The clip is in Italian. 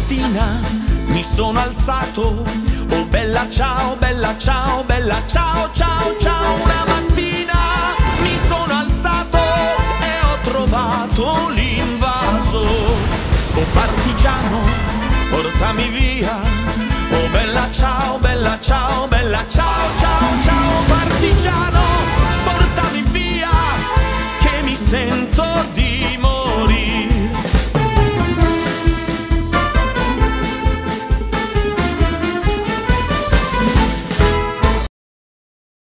mattina mi sono alzato, oh bella ciao, bella ciao, bella ciao, ciao, ciao. Una mattina mi sono alzato e ho trovato l'invaso. Oh partigiano, portami via, oh bella ciao, bella ciao, bella ciao, ciao, ciao. Partigiano, portami via, che mi sento di